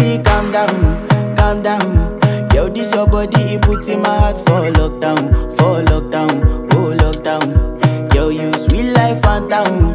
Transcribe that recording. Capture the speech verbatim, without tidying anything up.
baby, calm down, calm down. Yo, this your body, it puts in my heart for lockdown, for lockdown, oh lockdown. Yo, you sweet life, phantom,